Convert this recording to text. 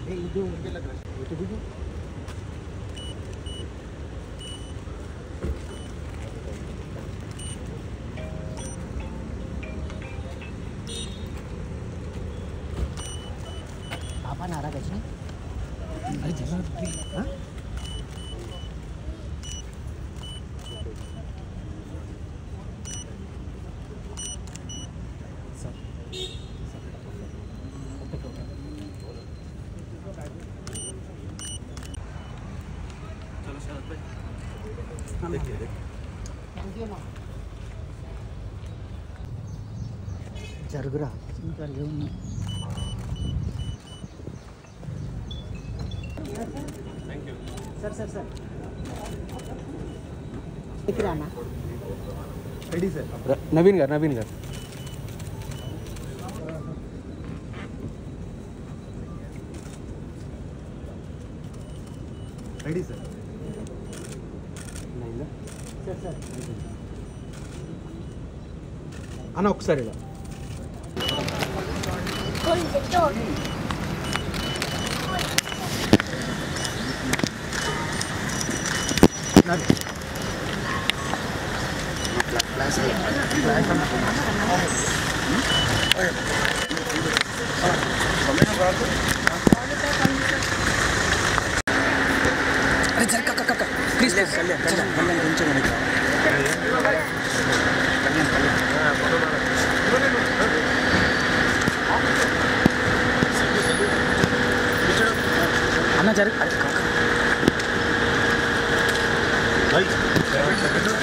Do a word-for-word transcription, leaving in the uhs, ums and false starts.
ಇದು ಇದು पापा नारा गजनी अरे जरा हाँ జరుగురా सर सर सर ना रेडी सर नवीन घर नवीन घर रेडी सर सर सर అన్న ఒకసారి ఇలా अरे जर का का प्लीज कल्याण कल्याण कल्याण కొంచెం వెనక్కి కल्याण కल्याण అన్న జరు అరే కాక भाई